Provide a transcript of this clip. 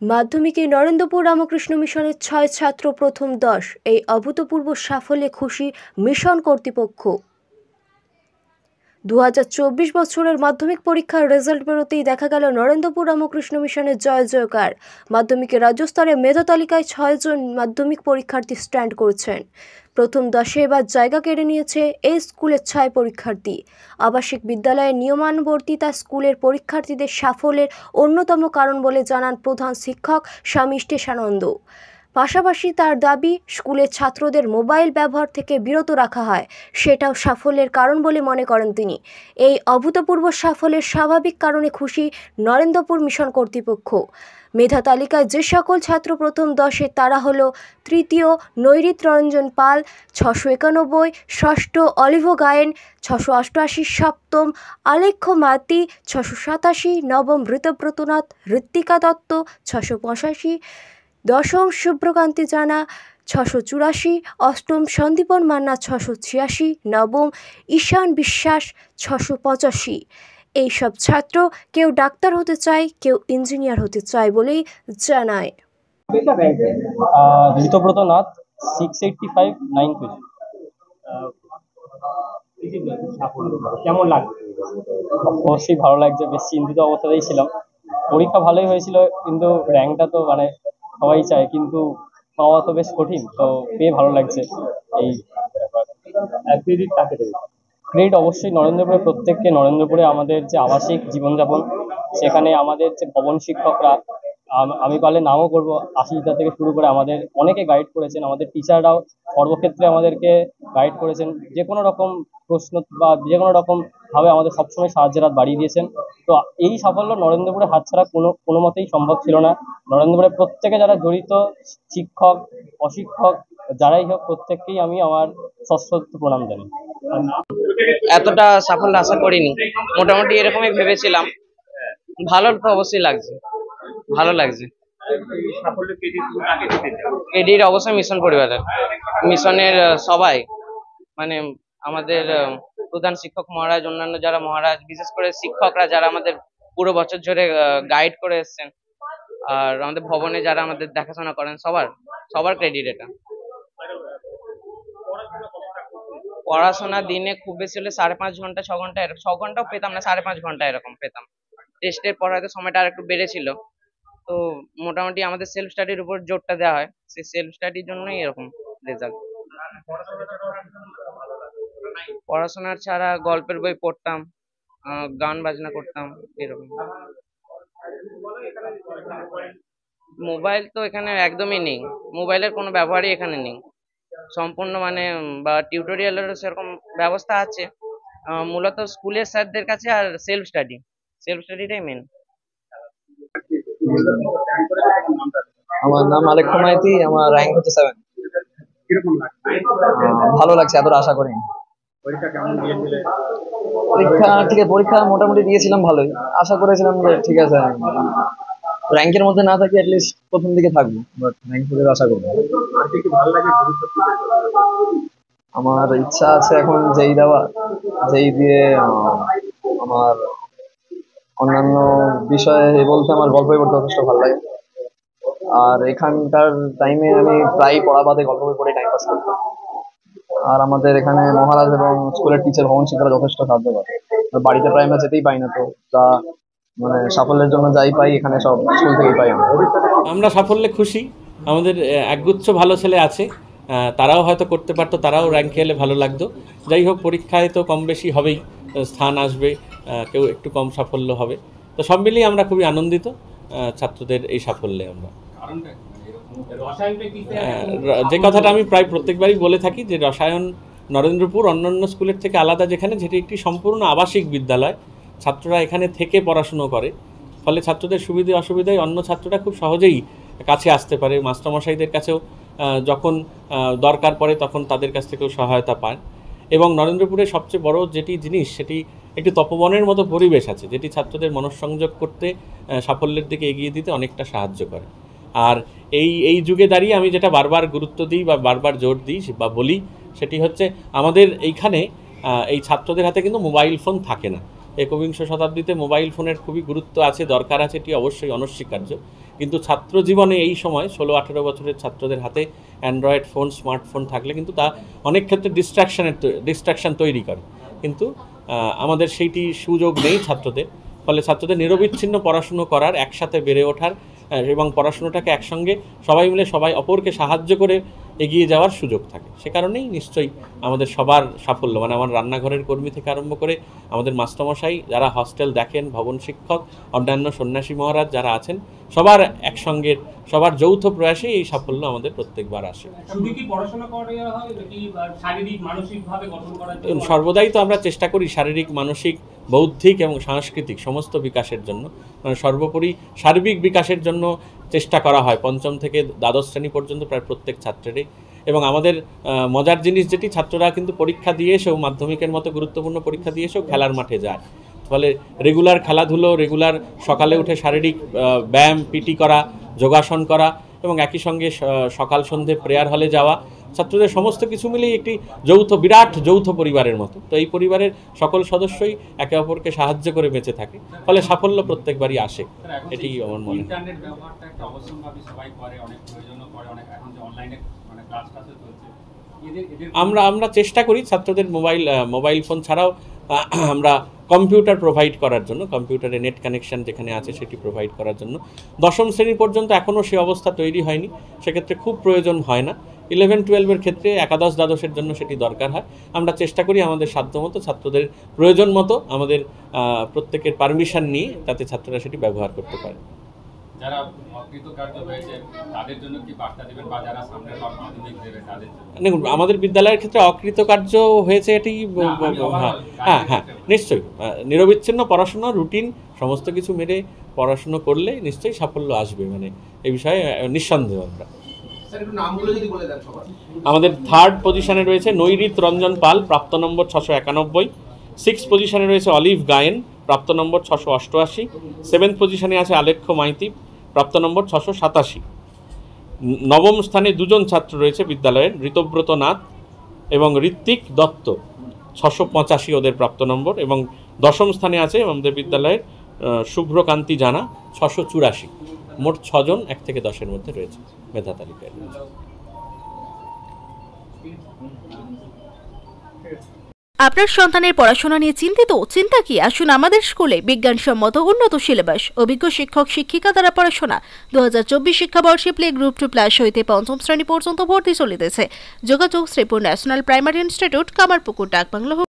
মাধ্যমিকে নরেন্দ্রপুর রামকৃষ্ণ মিশনের ৬ ছাত্র প্রথম ১০। এই অভূতপূর্ব সাফল্যে খুশি মিশন কর্তৃপক্ষ। ২০২৪ বছরের মাধ্যমিক পরীক্ষার রেজাল্ট বেরোতেই দেখা গেল নরেন্দ্রপুর রামকৃষ্ণ মিশনের জয় জয়কার। মাধ্যমিকে রাজ্য স্তরে মেধা তালিকায় ৬ জন মাধ্যমিক পরীক্ষার্থী স্ট্যান্ড করেছেন। প্রথম ১০-এ এবার জায়গা কেড়ে নিয়েছে এই স্কুলের ৬ পরীক্ষার্থী। আবাসিক বিদ্যালয়ের নিয়মানুবর্তিতা স্কুলের পরীক্ষার্থীদের সাফল্যের অন্যতম কারণ বলে জানান প্রধান শিক্ষক স্বামী স্টেশানন্দ। পাশাপাশি তার দাবি, স্কুলের ছাত্রদের মোবাইল ব্যবহার থেকে বিরত রাখা হয়, সেটাও সাফল্যের কারণ বলে মনে করেন তিনি। এই অভূতপূর্ব সাফল্যের স্বাভাবিক কারণে খুশি নরেন্দ্রপুর মিশন কর্তৃপক্ষ। মেধা তালিকায় যে সকল ছাত্র প্রথম ১০-এ তারা হলো: তৃতীয় নৈরিত রঞ্জন পাল ৬৯১, ষষ্ঠ অলিভ গায়েন ৬৮৮, সপ্তম আলেখ্য মাতি ৬৮৭, নবম ঋতব্রতনাথ ঋত্বিকা দত্ত ৬৮৫, দশম শুভ্রকান্তি জানা ৬৮৪, অষ্টম সন্দীপন মান্না ৬৮৮, নবম ঈশান বিশ্বাস ৬৮৫। এইসব ছাত্র কেউ ডাক্তার হতে চায়, কেউ ইঞ্জিনিয়ার হতে চায় বলেই জানায়। ঋতব্রতনাথ 685 9 কেজি। কেমন লাগছে? অবশ্যই ভালো লাগছে, বেশ চিন্তিত অবস্থাতেই ছিলাম। পরীক্ষা ভালোই হয়েছিল, কিন্তু র্যাঙ্কটা তো সবাই চায়, কিন্তু পাওয়া তো বেশ কঠিন, তো পেয়ে ভালো লাগছে। এই ক্রেডিট অবশ্যই নরেন্দ্রপুরে, প্রত্যেককে নরেন্দ্রপুরে আমাদের যে আবাসিক জীবনযাপন, সেখানে আমাদের যে ভবন শিক্ষকরা, আমি পারলে নামও করবো, আশিসদা থেকে শুরু করে আমাদের অনেকে গাইড করেছেন। আমাদের টিচাররাও সর্বক্ষেত্রে আমাদেরকে গাইড করেছেন, যে কোনো রকম প্রশ্ন বা যে কোনো রকম ভাবে আমাদের সবসময় সাহায্যের হাত বাড়িয়ে দিয়েছেন। তো এই সাফল্য নরেন্দ্রপুরে হাতছাড়া কোনো মতেই সম্ভব ছিল না। নরেন্দ্রপুরে প্রত্যেকে যারা জড়িত, শিক্ষক অশিক্ষক যারাই হোক, প্রত্যেককেই আমি আমার সশ্রদ্ধ প্রণাম জানাই। এতটা সাফল্য আশা করিনি, মোটামুটি এরকমই ভেবেছিলাম। ভালো তো অবশ্যই লাগছে, ভালো লাগছে। ক্রেডিট অবশ্যই মিশন পরিবারের, মিশনের সবাই, মানে আমাদের প্রধান শিক্ষক মহারাজ, অন্যান্য যারা মহারাজ, বিশেষ করে শিক্ষকরা যারা আমাদের পুরো বছর ধরে গাইড করে এসছেন, আর আমাদের ভবনে যারা আমাদের দেখাশোনা করেন, সবার ক্রেডিট এটা। পড়াশোনা দিনে খুব বেশি হলে 5.5 ঘন্টা 6 ঘন্টা, 6 ঘন্টাও পেতাম না, 5.5 ঘন্টা এরকম পেতাম। টেস্টের পর হয়তো সময়টা আর একটু বেড়েছিল। তো মোটামুটি আমাদের সেলফ স্টাডির উপর জোরটা দেওয়া হয়, সেই সেলফ স্টাডির জন্যই এরকম রেজাল্ট। পড়াশোনার ছাড়া গল্পের বই পড়তাম, গান বাজনা করতাম, এরকম। মোবাইল তো এখানে একদমই নেই, মোবাইলের কোনো ব্যবহারই এখানে নেই সম্পূর্ণ, বা টিউটোরিয়ালেরও সেরকম ব্যবস্থা আছে, মূলত স্কুলের স্যারদের কাছে, আর সেলফ স্টাডিটাই মেন। আমার নাম আলেখ্য মাইতি, আমার র্যাঙ্ক হচ্ছে 7। ভালো লাগছে, এতটা আশা করিনি। পরীক্ষা মোটামুটি দিয়েছিলাম ভালোই, আশা করেছিলাম যে ঠিক আছে, র্যাঙ্কের মধ্যে না থাকি অ্যাটলিস্ট প্রথম দিকে থাকবো, বাট র্যাঙ্ক থেকে আশা করবো। আমার ইচ্ছা আছে এখন যেই দিয়ে আমার অন্যান্য বিষয়ে বলতে আমার গল্প বই পড়তে যথেষ্ট ভালো লাগে, আর এখানকার টাইমে আমি প্রায় পড়া বাদে গল্প বই পড়ে টাইম পাস করতাম। আর আমাদের এখানে মহারাজ এবং স্কুলের টিচার, ভবন শিক্ষকরা যথেষ্ট সাহায্য করে। বাড়িতে প্রায় আমরা যেতেই পাই না, তো তা সাফল্যের জন্য যাই পাই এখানে সব স্কুল থেকেই পাই। আমরা সাফল্যে খুশি। আমাদের একগুচ্ছ ভালো ছেলে আছে, তারাও হয়তো করতে পারতো, তারাও র্যাঙ্কে এলে ভালো লাগতো। যাই হোক, পরীক্ষায় তো কম বেশি হবেই, স্থান আসবে, কেউ একটু কম সাফল্য হবে। তো সব মিলিয়ে আমরা খুবই আনন্দিত ছাত্রদের এই সাফল্যে। আমরা যে কথাটা আমি প্রায় প্রত্যেকবারই বলে থাকি, যে রসায়ন নরেন্দ্রপুর অন্যান্য স্কুলের থেকে আলাদা, যেটি একটি সম্পূর্ণ আবাসিক বিদ্যালয়, ছাত্ররা এখানে থেকে পড়াশুনো করে, ফলে ছাত্রদের সুবিধে অসুবিধায় অন্য ছাত্ররা খুব সহজেই কাছে আসতে পারে। মাস্টারমশাইদের কাছেও যখন দরকার পড়ে তখন তাদের কাছ থেকেও সহায়তা পায়। এবং নরেন্দ্রপুরের সবচেয়ে বড় যেটি জিনিস, সেটি একটি তপবনের মতো পরিবেশ আছে, যেটি ছাত্রদের মনঃসংযোগ করতে, সাফল্যের দিকে এগিয়ে দিতে অনেকটা সাহায্য করে। আর এই যুগে দাঁড়িয়ে আমি যেটা বারবার গুরুত্ব দিই বা বারবার জোর দিই বা বলি, সেটি হচ্ছে আমাদের এইখানে এই ছাত্রদের হাতে কিন্তু মোবাইল ফোন থাকে না। একবিংশ শতাব্দীতে মোবাইল ফোনের খুবই গুরুত্ব আছে, দরকার আছে, এটি অবশ্যই অনস্বীকার্য। কিন্তু ছাত্র জীবনে এই সময় 16-18 বছরের ছাত্রদের হাতে অ্যান্ড্রয়েড ফোন, স্মার্টফোন থাকলে কিন্তু তা অনেক ক্ষেত্রে ডিস্ট্রাকশান তৈরি করে, কিন্তু আমাদের সেইটি সুযোগ নেই ছাত্রদের। ফলে ছাত্রদের নিরবিচ্ছিন্ন পড়াশুনো করার, একসাথে বেড়ে ওঠার এবং পড়াশুনোটাকে একসঙ্গে সবাই মিলে সবাই অপরকে সাহায্য করে এগিয়ে যাওয়ার সুযোগ থাকে। সে কারণেই নিশ্চয়ই আমাদের সবার সাফল্য, মানে আমার রান্নাঘরের কর্মী থেকে আরম্ভ করে আমাদের মাস্টারমশাই যারা হস্টেল দেখেন, ভবন শিক্ষক, অন্যান্য সন্ন্যাসী মহারাজ যারা আছেন, সবার একসঙ্গে সবার যৌথ প্রয়াসে এই সাফল্য আমাদের প্রত্যেকবার আসে। শুধু কি পড়াশোনা করা হয় নাকি শারীরিক মানসিকভাবে গঠন করার জন্য? সর্বদাই তো আমরা চেষ্টা করি শারীরিক, মানসিক, বৌদ্ধিক এবং সাংস্কৃতিক সমস্ত বিকাশের জন্য, মানে সর্বোপরি সার্বিক বিকাশের জন্য চেষ্টা করা হয় পঞ্চম থেকে দ্বাদশ শ্রেণী পর্যন্ত প্রায় প্রত্যেক ছাত্রেরই। এবং আমাদের মজার জিনিস যেটি, ছাত্ররা কিন্তু পরীক্ষা দিয়ে এসেও, মাধ্যমিকের মতো গুরুত্বপূর্ণ পরীক্ষা দিয়ে এসেও খেলার মাঠে যায়। ফলে রেগুলার খেলাধুলো, রেগুলার সকালে উঠে শারীরিক ব্যায়াম, পিটি করা, যোগাসন করা এবং একই সঙ্গে সকাল সন্ধে প্রেয়ার হলে যাওয়া, ছাত্রদের সমস্ত কিছু মিলেই একটি বিরাট যৌথ পরিবারের মতো। তো এই পরিবারের সকল সদস্যই একে অপরকে সাহায্য করে বেঁচে থাকে, ফলে সাফল্য প্রত্যেকবারই আসে, এটি আমার মনে হয়। ইন্টারনেট ব্যবহারটা একটা অবশ্যম্ভাবী, সবাই করে, অনেক প্রয়োজনও করে, অনেক এখন যে অনলাইনে মানে ক্লাস-টাসও চলছে, আমরা চেষ্টা করি ছাত্রদের মোবাইল ফোন ছাড়াও আমরা কম্পিউটার প্রোভাইড করার জন্য, কম্পিউটারে নেট কানেকশন যেখানে আছে সেটি প্রোভাইড করার জন্য। দশম শ্রেণী পর্যন্ত এখনও সে অবস্থা তৈরি হয়নি, সেক্ষেত্রে খুব প্রয়োজন হয় না। 11-12-এর ক্ষেত্রে, একাদশ দ্বাদশের জন্য সেটি দরকার হয়। আমরা চেষ্টা করি আমাদের সাধ্যমতো ছাত্রদের প্রয়োজন মতো আমাদের প্রত্যেকের পারমিশন নিয়ে তাতে ছাত্ররা সেটি ব্যবহার করতে পারে। যারা অকৃতকার্য হয়েছে তাদের জন্য কি বার্তা দেবেন, বা যারা সামনের মাধ্যমিক দেবে তাদের জন্য? দেখুন, আমাদের বিদ্যালয়ের ক্ষেত্রে অকৃতকার্য হয়েছে এটি, হ্যাঁ নিশ্চয়ই নিরবিচ্ছিন্ন পড়াশোনা, রুটিন সমস্ত কিছু মেরে পড়াশুনো করলে নিশ্চয়ই সাফল্য আসবে, মানে এই বিষয়ে নিঃসন্দেহ। আমরা আমাদের 3rd পজিশনে রয়েছে নৈরিত রঞ্জন পাল, প্রাপ্ত নম্বর 691। 6th পজিশনে রয়েছে অলিভ গায়েন, প্রাপ্ত নম্বর 688। 7th পজিশনে আছে আলেখ্য মাইতি, প্রাপ্ত নম্বর 687। নবম স্থানে 2জন ছাত্র রয়েছে বিদ্যালয়ের, ঋতব্রত নাথ এবং ঋত্বিক দত্ত, 685 ওদের প্রাপ্ত নম্বর। এবং 10ম স্থানে আছে আমাদের বিদ্যালয়ের শুভ্রকান্তি জানা, 684। মোট 6জন 1 থেকে 10-এর মধ্যে রয়েছে মেধা তালিকায়। আপনার সন্তানের পড়াশোনা নিয়ে চিন্তিত? চিন্তা কি, আসুন আমাদের স্কুলে। বিজ্ঞানসম্মত উন্নত সিলেবাস, অভিজ্ঞ শিক্ষক শিক্ষিকা দ্বারা পড়াশোনা। 2024 শিক্ষাবর্ষে প্লে গ্রুপ 2+ হইতে 5ম শ্রেণী পর্যন্ত ভর্তি চলিতেছে। যোগাযোগ Sripur National Primary Institute, Kamarpukur, ডাকবাংলা।